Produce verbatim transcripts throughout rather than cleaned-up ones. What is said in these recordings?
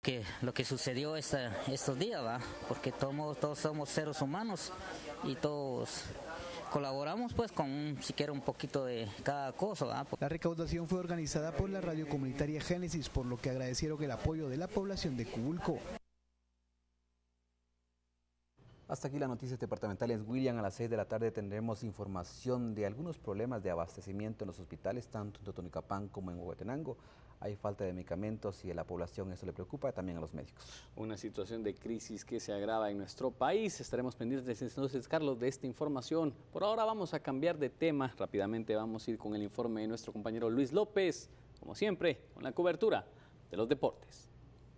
que, lo que sucedió esta, estos días, ¿va? Porque todos, todos somos seres humanos y todos colaboramos pues con un, siquiera un poquito de cada cosa, ¿va? La recaudación fue organizada por la radio comunitaria Génesis, por lo que agradecieron el apoyo de la población de Cubulco. Hasta aquí las noticias departamentales. William, a las seis de la tarde tendremos información de algunos problemas de abastecimiento en los hospitales, tanto en Totonicapán como en Huehuetenango. Hay falta de medicamentos y a la población eso le preocupa, también a los médicos. Una situación de crisis que se agrava en nuestro país. Estaremos pendientes entonces, Carlos, de esta información. Por ahora vamos a cambiar de tema. Rápidamente vamos a ir con el informe de nuestro compañero Luis López, como siempre, con la cobertura de los deportes.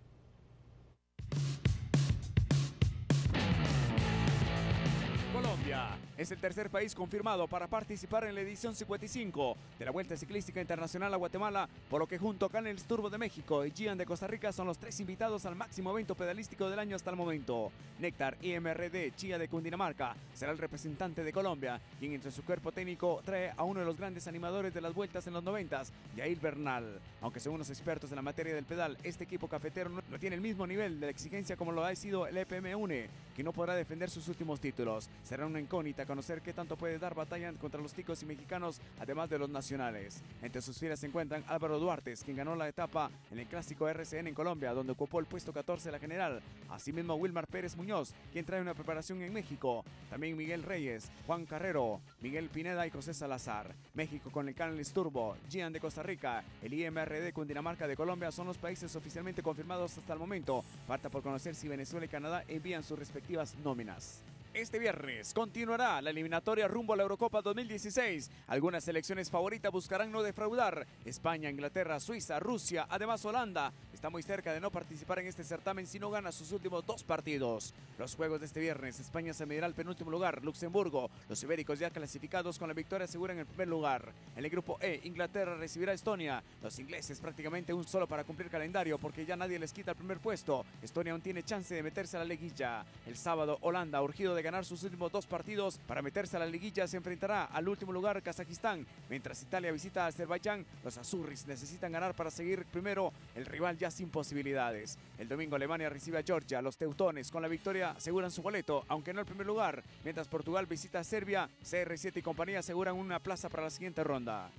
Colombia es el tercer país confirmado para participar en la edición cincuenta y cinco de la Vuelta Ciclística Internacional a Guatemala, por lo que junto a Canel Turbo de México y Gian de Costa Rica son los tres invitados al máximo evento pedalístico del año hasta el momento. Néctar I M R D Chía de Cundinamarca será el representante de Colombia, quien entre su cuerpo técnico trae a uno de los grandes animadores de las vueltas en los noventas, Yair Bernal. Aunque según los expertos en la materia del pedal, este equipo cafetero no, no tiene el mismo nivel de exigencia como lo ha sido el E P M UNE, que no podrá defender sus últimos títulos. Será una incógnita conocer qué tanto puede dar batalla contra los ticos y mexicanos, además de los nacionales. Entre sus filas se encuentran Álvaro Duarte, quien ganó la etapa en el clásico R C N en Colombia, donde ocupó el puesto catorce de la general. Asimismo, Wilmar Pérez Muñoz, quien trae una preparación en México. También Miguel Reyes, Juan Carrero, Miguel Pineda y José Salazar. México con el Canel Turbo, Gian de Costa Rica, el I M R D Cundinamarca de Colombia son los países oficialmente confirmados hasta el momento. Falta por conocer si Venezuela y Canadá envían sus respectivas nóminas. Este viernes continuará la eliminatoria rumbo a la Eurocopa dos mil dieciséis. Algunas selecciones favoritas buscarán no defraudar. España, Inglaterra, Suiza, Rusia, además Holanda está muy cerca de no participar en este certamen si no gana sus últimos dos partidos. Los juegos de este viernes: España se medirá al penúltimo lugar, Luxemburgo. Los ibéricos ya clasificados con la victoria aseguran el primer lugar. En el grupo E, Inglaterra recibirá a Estonia. Los ingleses prácticamente un solo para cumplir calendario, porque ya nadie les quita el primer puesto. Estonia aún tiene chance de meterse a la liguilla. El sábado, Holanda, urgido de ganar sus últimos dos partidos para meterse a la liguilla, se enfrentará al último lugar, Kazajistán. Mientras Italia visita a Azerbaiyán, los azurris necesitan ganar para seguir primero, el rival ya sin posibilidades. El domingo Alemania recibe a Georgia. Los teutones con la victoria aseguran su boleto, aunque no el primer lugar. Mientras Portugal visita a Serbia, C R siete y compañía aseguran una plaza para la siguiente ronda.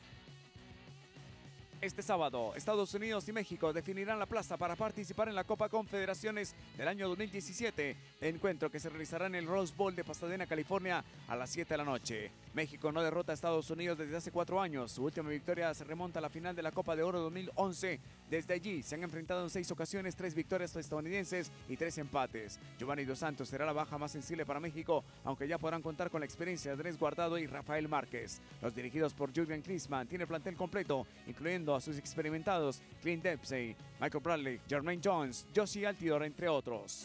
Este sábado, Estados Unidos y México definirán la plaza para participar en la Copa Confederaciones del año dos mil diecisiete, encuentro que se realizará en el Rose Bowl de Pasadena, California, a las siete de la noche. México no derrota a Estados Unidos desde hace cuatro años. Su última victoria se remonta a la final de la Copa de Oro dos mil once. Desde allí se han enfrentado en seis ocasiones, tres victorias estadounidenses y tres empates. Giovanni Dos Santos será la baja más sensible para México, aunque ya podrán contar con la experiencia de Andrés Guardado y Rafael Márquez. Los dirigidos por Jürgen Klinsmann tienen el plantel completo, incluyendo a sus experimentados Clint Dempsey, Michael Bradley, Jermaine Jones, Josie Altidore, entre otros.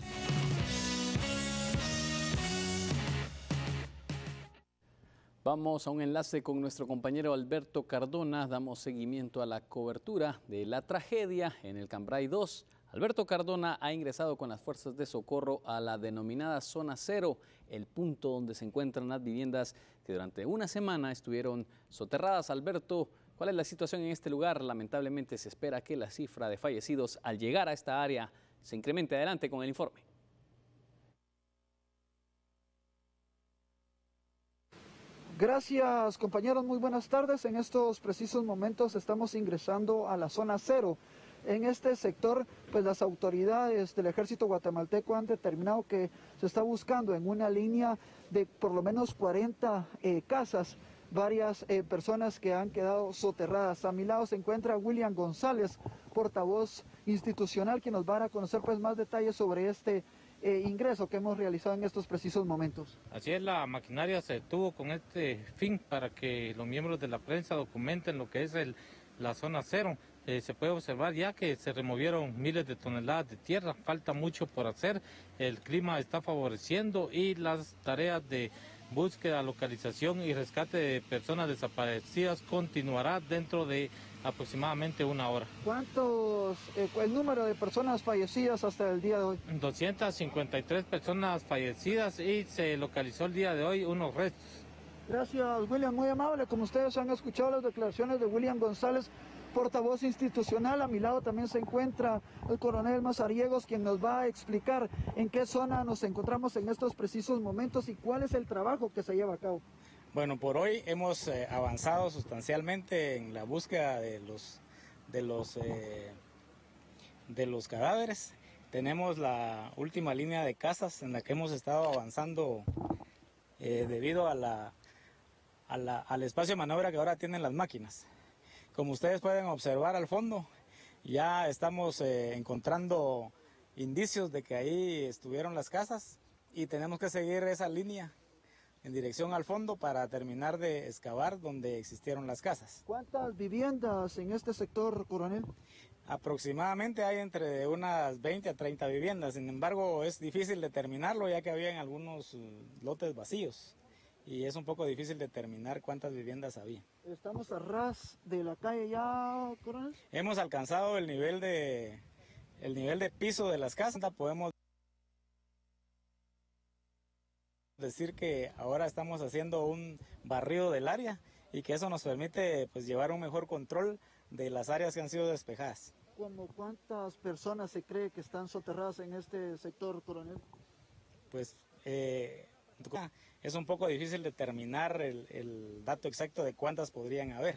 Vamos a un enlace con nuestro compañero Alberto Cardona. Damos seguimiento a la cobertura de la tragedia en el Cambrai dos. Alberto Cardona ha ingresado con las fuerzas de socorro a la denominada Zona Cero, el punto donde se encuentran las viviendas que durante una semana estuvieron soterradas. Alberto, ¿cuál es la situación en este lugar? Lamentablemente se espera que la cifra de fallecidos al llegar a esta área se incremente. Adelante con el informe. Gracias, compañeros, muy buenas tardes. En estos precisos momentos estamos ingresando a la zona cero. En este sector, pues las autoridades del ejército guatemalteco han determinado que se está buscando en una línea de por lo menos cuarenta eh, casas, varias eh, personas que han quedado soterradas. A mi lado se encuentra William González, portavoz institucional, quien nos va a conocer pues más detalles sobre este Eh, ingreso que hemos realizado en estos precisos momentos. Así es, la maquinaria se detuvo con este fin para que los miembros de la prensa documenten lo que es el, la zona cero. Eh, se puede observar ya que se removieron miles de toneladas de tierra, falta mucho por hacer, el clima está favoreciendo y las tareas de búsqueda, localización y rescate de personas desaparecidas continuará dentro de aproximadamente una hora. ¿Cuántos, eh, el número de personas fallecidas hasta el día de hoy? doscientas cincuenta y tres personas fallecidas y se localizó el día de hoy unos restos. Gracias, William, muy amable. Como ustedes han escuchado las declaraciones de William González, portavoz institucional. A mi lado también se encuentra el coronel Mazariegos, quien nos va a explicar en qué zona nos encontramos en estos precisos momentos y cuál es el trabajo que se lleva a cabo. Bueno, por hoy hemos eh, avanzado sustancialmente en la búsqueda de los, de los, eh, de los cadáveres. Tenemos la última línea de casas en la que hemos estado avanzando eh, debido a la, a la, al espacio de maniobra que ahora tienen las máquinas. Como ustedes pueden observar al fondo, ya estamos eh, encontrando indicios de que ahí estuvieron las casas y tenemos que seguir esa línea en dirección al fondo para terminar de excavar donde existieron las casas. ¿Cuántas viviendas en este sector, coronel? Aproximadamente hay entre unas veinte a treinta viviendas, sin embargo es difícil determinarlo ya que había algunos lotes vacíos y es un poco difícil determinar cuántas viviendas había. ¿Estamos a ras de la calle ya, coronel? Hemos alcanzado el nivel de, el nivel de piso de las casas, podemos decir que ahora estamos haciendo un barrido del área y que eso nos permite pues llevar un mejor control de las áreas que han sido despejadas. ¿Cómo cuántas personas se cree que están soterradas en este sector, coronel? Pues eh, es un poco difícil determinar el, el dato exacto de cuántas podrían haber.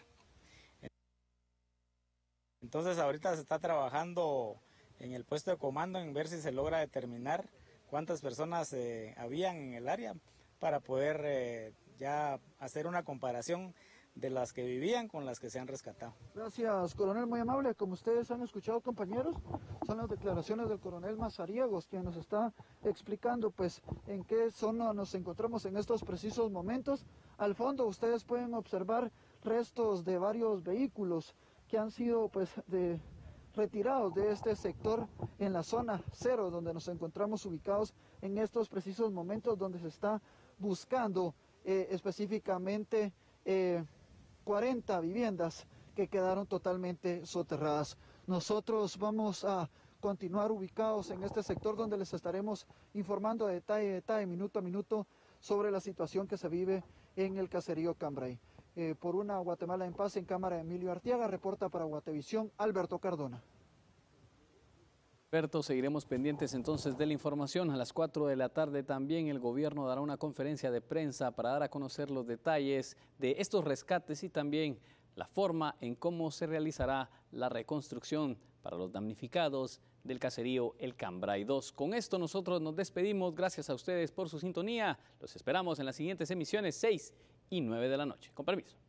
Entonces ahorita se está trabajando en el puesto de comando en ver si se logra determinar cuántas personas eh, habían en el área para poder eh, ya hacer una comparación de las que vivían con las que se han rescatado. Gracias, coronel, muy amable. Como ustedes han escuchado, compañeros, son las declaraciones del coronel Mazariegos, quien nos está explicando pues en qué zona nos encontramos en estos precisos momentos. Al fondo ustedes pueden observar restos de varios vehículos que han sido pues de, retirados de este sector en la zona cero, donde nos encontramos ubicados en estos precisos momentos, donde se está buscando eh, específicamente eh, cuarenta viviendas que quedaron totalmente soterradas. Nosotros vamos a continuar ubicados en este sector donde les estaremos informando de detalle a detalle, minuto a minuto, sobre la situación que se vive en el caserío Cambray. Eh, por una Guatemala en paz, en cámara Emilio Arteaga, reporta para Guatevisión Alberto Cardona. Alberto, seguiremos pendientes entonces de la información. A las cuatro de la tarde también el gobierno dará una conferencia de prensa para dar a conocer los detalles de estos rescates y también la forma en cómo se realizará la reconstrucción para los damnificados del caserío El Cambray dos. Con esto nosotros nos despedimos. Gracias a ustedes por su sintonía. Los esperamos en las siguientes emisiones seis y nueve de la noche. Con permiso.